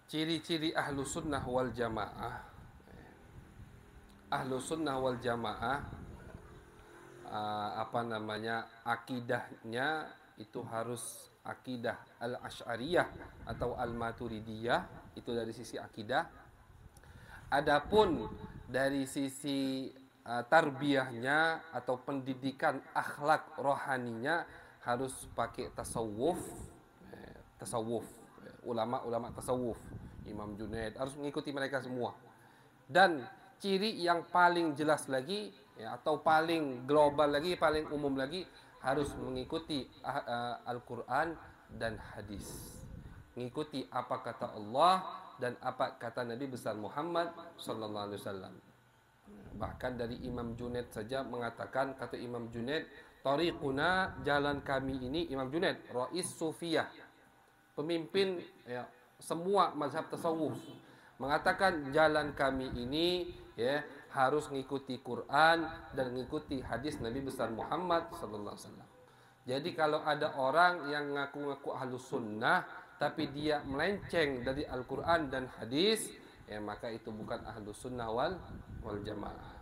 ciri-ciri ahlu sunnah wal jamaah. Ahlu sunnah wal jamaah, akidahnya itu harus akidah al-asy'ariyah atau al-maturidiyah, itu dari sisi akidah. Adapun dari sisi tarbiyahnya atau pendidikan akhlak rohaninya harus pakai tasawuf. Tasawuf, ulama-ulama tasawuf, Imam Junaid, harus mengikuti mereka semua. Dan ciri yang paling jelas lagi, ya, atau paling global lagi, paling umum lagi, harus mengikuti Al-Quran dan hadis, mengikuti apa kata Allah dan apa kata Nabi besar Muhammad sallallahu alaihi wasallam. Bahkan dari Imam Junaid saja mengatakan, kata Imam Junaid, tariquna, jalan kami ini, Imam Junaid Rais Sufiyah, pemimpin, ya, semua mazhab tasawuf, mengatakan jalan kami ini, ya, harus mengikuti Quran dan mengikuti hadis Nabi besar Muhammad sallallahu alaihi wasallam. Jadi kalau ada orang yang ngaku-ngaku ahlus sunnah tapi dia melenceng dari Al-Quran dan hadis, ya maka itu bukan ahlus sunnah wal jamaah.